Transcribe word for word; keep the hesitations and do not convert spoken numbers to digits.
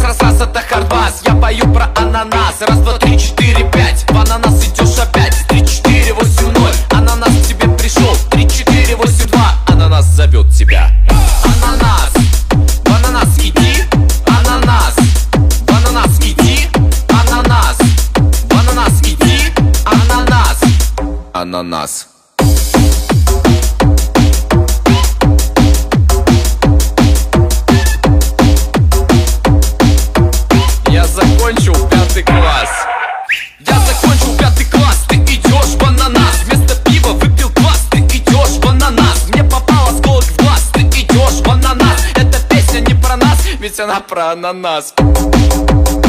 раз, раз, раз, это хардбас. Я пою про ананас. Раз, два, три, четыре, пять. В ананас идешь опять. Три, четыре, восемь, ноль. Ананас к тебе пришел. Три, четыре, восемь, два. Ананас зовет тебя. Ананас, в ананас иди. Ананас, в ананас иди. Ананас, в ананас иди. Ананас, ананас. Я закончил пятый класс. Я закончил пятый класс. Ты идешь в ананас. Вместо пива выпил квас. Ты идешь в ананас. Мне попал осколок в глаз. Ты идешь в ананас. Эта песня не про нас, ведь она про ананас.